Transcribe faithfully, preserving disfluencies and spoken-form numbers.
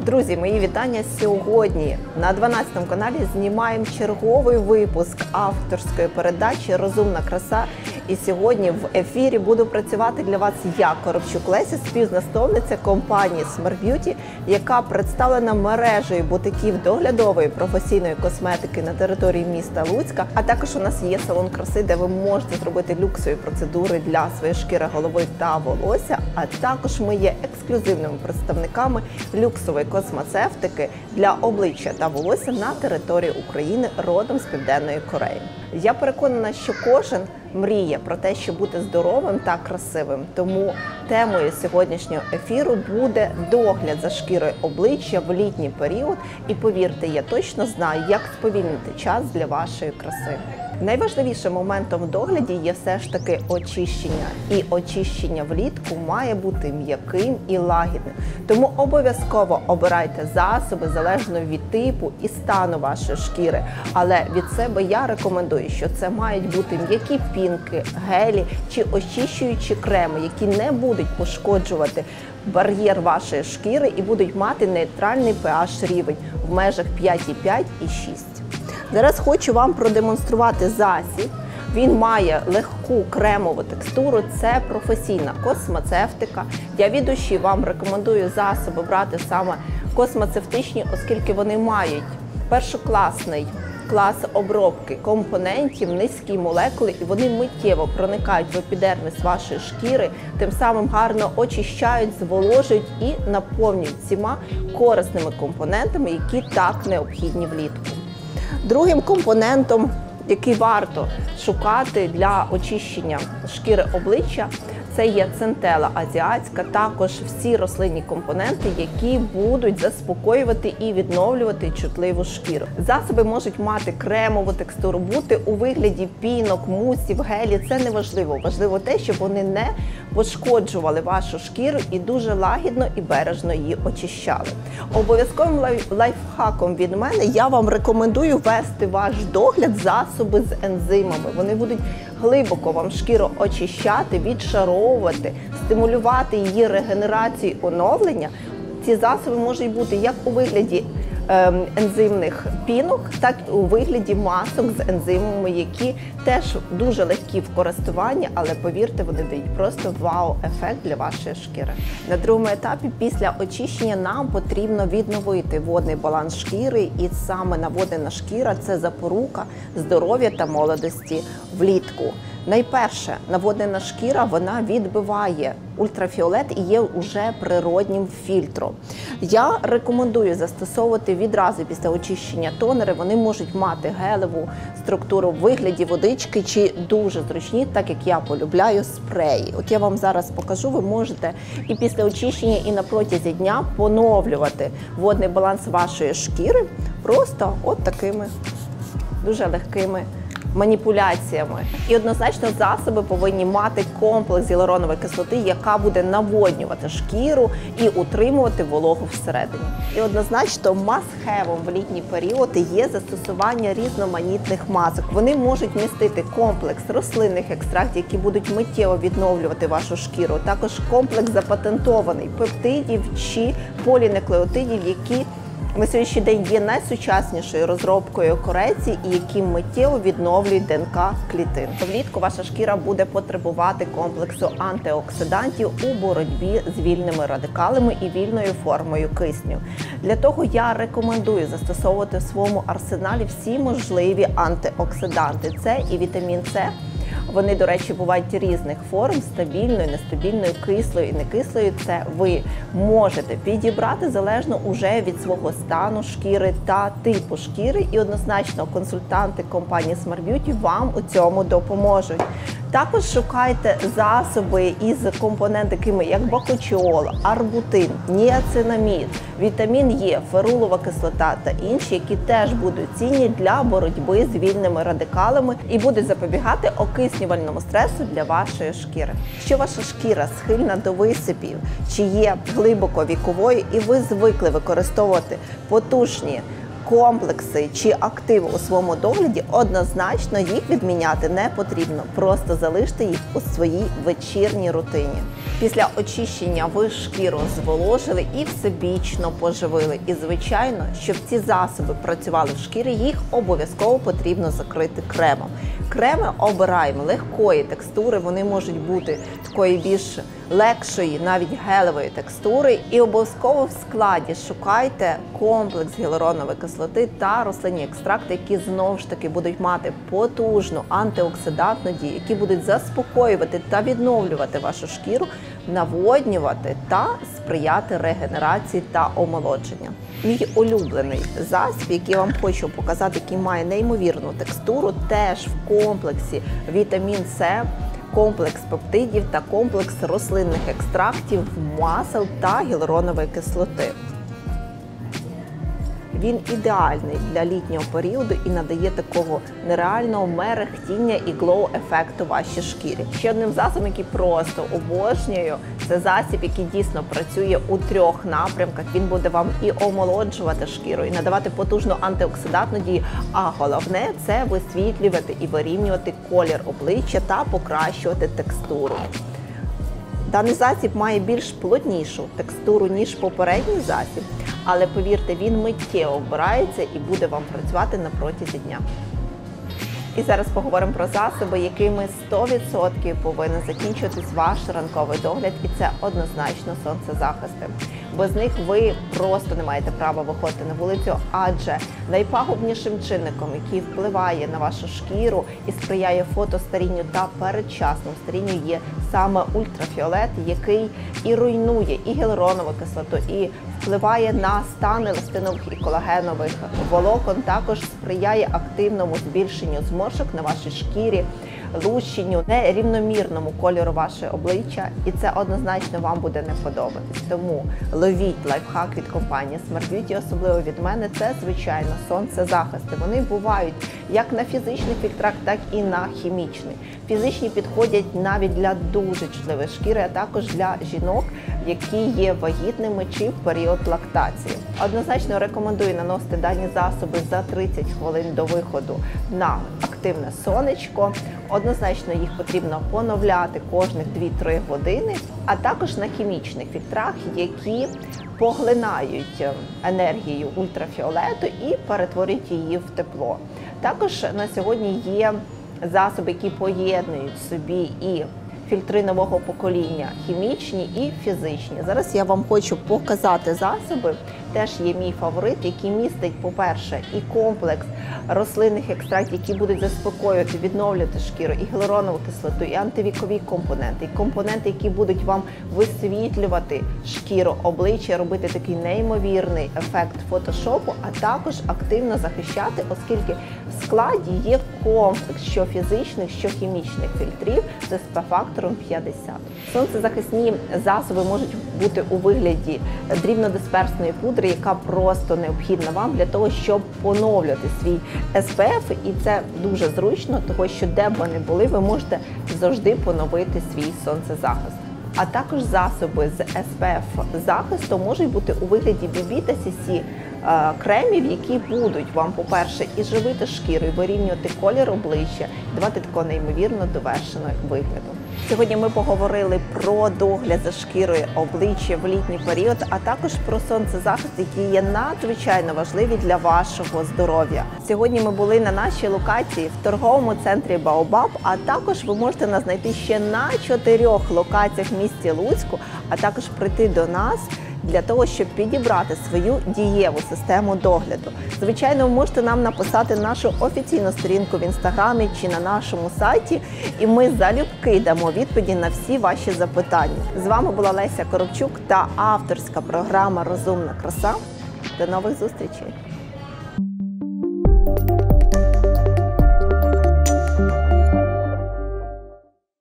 Друзі, мої вітання сьогодні. На дванадцятому каналі знімаємо черговий випуск авторської передачі «Розумна краса». І сьогодні в ефірі буду працювати для вас я, Коробчук Леся, співзасновниця компанії Smart Beauty, яка представлена мережею бутиків доглядової професійної косметики на території міста Луцька. А також у нас є салон краси, де ви можете зробити люксові процедури для своєї шкіри, голови та волосся. А також ми є ексклюзивними представниками люксової космецевтики для обличчя та волосся на території України родом з Південної Кореї. Я переконана, що кожен мріє про те, щоб бути здоровим та красивим. Тому темою сьогоднішнього ефіру буде догляд за шкірою обличчя в літній період. І повірте, я точно знаю, як сповільнити час для вашої краси. Найважливішим моментом в догляді є все ж таки очищення. І очищення влітку має бути м'яким і лагідним. Тому обов'язково обирайте засоби залежно від типу і стану вашої шкіри. Але від себе я рекомендую, що це мають бути м'які пінки, гелі чи очищуючі креми, які не будуть пошкоджувати бар'єр вашої шкіри і будуть мати нейтральний pH рівень в межах п'ять і п'ять і шість. Зараз хочу вам продемонструвати засіб. Він має легку кремову текстуру, це професійна космецевтика. Я від душі вам рекомендую засоби брати саме космецевтичні, оскільки вони мають першокласний клас обробки компонентів, низькі молекули, і вони миттєво проникають в епідерміс вашої шкіри, тим самим гарно очищають, зволожують і наповнюють всіма корисними компонентами, які так необхідні влітку. Другим компонентом, який варто шукати для очищення шкіри обличчя, це є центела азіатська, також всі рослинні компоненти, які будуть заспокоювати і відновлювати чутливу шкіру. Засоби можуть мати кремову текстуру, бути у вигляді пінок, мусів, гелі. Це не важливо. Важливо те, щоб вони не пошкоджували вашу шкіру і дуже лагідно і бережно її очищали. Обов'язковим лайфхаком від мене я вам рекомендую ввести ваш догляд засоби з ензимами. Вони будуть глибоко вам шкіру очищати, відшаровувати, стимулювати її регенерацію і оновлення. Ці засоби можуть бути як у вигляді ем, ензимних пінок, так і у вигляді масок з ензимами, які теж дуже легкі в користуванні, але повірте, вони дають просто вау-ефект для вашої шкіри. На другому етапі після очищення нам потрібно відновити водний баланс шкіри, і саме наводнена шкіра – це запорука здоров'я та молодості влітку. Найперше, наводнена шкіра, вона відбиває ультрафіолет і є вже природнім фільтром. Я рекомендую застосовувати відразу після очищення тонери. Вони можуть мати гелеву структуру в вигляді водички чи дуже зручні, так як я полюбляю, спреї. От я вам зараз покажу, ви можете і після очищення, і на протязі дня поновлювати водний баланс вашої шкіри просто от такими дуже легкими маніпуляціями. І однозначно засоби повинні мати комплекс гіалуронової кислоти, яка буде наводнювати шкіру і утримувати вологу всередині. І однозначно must-have в літній період є застосування різноманітних масок. Вони можуть містити комплекс рослинних екстрактів, які будуть миттєво відновлювати вашу шкіру. Також комплекс запатентований пептидів чи полінуклеотидів, які на сьогоднішній день є найсучаснішою розробкою корейці і які миттєво відновлюють ДНК клітин. Влітку ваша шкіра буде потребувати комплексу антиоксидантів у боротьбі з вільними радикалами і вільною формою кисню. Для того я рекомендую застосовувати в своєму арсеналі всі можливі антиоксиданти. Це і вітамін С. Вони, до речі, бувають різних форм, стабільною, нестабільною, кислою і некислою. Це ви можете підібрати залежно уже від свого стану шкіри та типу шкіри. І однозначно консультанти компанії Smart Beauty вам у цьому допоможуть. Також шукайте засоби із компонентами, такими як бакучіол, арбутин, ніацинамід, вітамін Е, ферулова кислота та інші, які теж будуть цінні для боротьби з вільними радикалами і будуть запобігати окиснювальному стресу для вашої шкіри. Якщо ваша шкіра схильна до висипів, чи є глибоко віковою і ви звикли використовувати потужні комплекси чи активи у своєму догляді, однозначно їх відміняти не потрібно. Просто залиште їх у своїй вечірній рутині. Після очищення ви шкіру зволожили і всебічно поживили. І, звичайно, щоб ці засоби працювали в шкірі, їх обов'язково потрібно закрити кремом. Креми обираємо легкої текстури, вони можуть бути такої більш легшої, навіть гелевої текстури. І обов'язково в складі шукайте комплекс гіалуронової кислоти та рослинні екстракти, які знову ж таки будуть мати потужну антиоксидантну дію, які будуть заспокоювати та відновлювати вашу шкіру, наводнювати та сприяти регенерації та омолодженню. Мій улюблений засіб, який я вам хочу показати, який має неймовірну текстуру, теж в комплексі вітамін С, комплекс пептидів та комплекс рослинних екстрактів, масел та гіалуронової кислоти. Він ідеальний для літнього періоду і надає такого нереального мерехтіння і глоу-ефекту вашій шкірі. Ще одним засобом, який просто обожнюю, це засіб, який дійсно працює у трьох напрямках. Він буде вам і омолоджувати шкіру, і надавати потужну антиоксидантну дію, а головне – це висвітлювати і вирівнювати колір обличчя та покращувати текстуру. Даний засіб має більш плотнішу текстуру, ніж попередній засіб, але повірте, він миттєво вбирається і буде вам працювати на протязі дня. І зараз поговоримо про засоби, якими сто відсотків повинен закінчуватись ваш ранковий догляд, і це однозначно сонцезахисти. Без них ви просто не маєте права виходити на вулицю, адже найпагубнішим чинником, який впливає на вашу шкіру і сприяє фотостарінню та передчасному старінню, є саме ультрафіолет, який і руйнує і гіалуронову кислоту, і впливає на стан еластинових і колагенових волокон, також сприяє активному збільшенню зморшок на вашій шкірі, лущенню, нерівномірному кольору вашого обличчя, і це однозначно вам буде не подобатись. Тому ловіть лайфхак від компанії Smart Beauty, особливо від мене, це, звичайно, сонцезахисти. Вони бувають як на фізичних фільтрах, так і на хімічних. Фізичні підходять навіть для дуже чутливої шкіри, а також для жінок, які є вагітними чи в період лактації. Однозначно рекомендую наносити дані засоби за тридцять хвилин до виходу на активне сонечко. Однозначно їх потрібно поновляти кожних дві-три години, а також на хімічних фільтрах, які поглинають енергію ультрафіолету і перетворюють її в тепло. Також на сьогодні є засоби, які поєднують в собі і фільтри нового покоління, хімічні і фізичні. Зараз я вам хочу показати засоби, теж є мій фаворит, який містить, по-перше, і комплекс рослинних екстрактів, які будуть заспокоювати, відновлювати шкіру, і гіалуронову кислоту, і антивікові компоненти, і компоненти, які будуть вам висвітлювати шкіру, обличчя, робити такий неймовірний ефект фотошопу, а також активно захищати, оскільки в складі є комплекс що фізичних, що хімічних фільтрів з ес пе еф-фактором п'ятдесят. Сонцезахисні засоби можуть бути у вигляді дрібнодисперсної пудри, яка просто необхідна вам для того, щоб поновлювати свій ес пе еф, і це дуже зручно, тому що де б ви не були, ви можете завжди поновити свій сонцезахист. А також засоби з ес пе еф-захисту можуть бути у вигляді бі бі та сі сі кремів, які будуть вам, по-перше, і живити шкіру, і вирівнювати колір обличчя, і давати такого неймовірно довершеного вигляду. Сьогодні ми поговорили про догляд за шкірою обличчя в літній період, а також про сонцезахист, які є надзвичайно важливі для вашого здоров'я. Сьогодні ми були на нашій локації в торговому центрі Баобаб, а також ви можете нас знайти ще на чотирьох локаціях в місті Луцьку, а також прийти до нас для того, щоб підібрати свою дієву систему догляду. Звичайно, ви можете нам написати нашу офіційну сторінку в інстаграмі чи на нашому сайті, і ми залюбки дамо відповіді на всі ваші запитання. З вами була Леся Коробчук та авторська програма «Розумна краса». До нових зустрічей!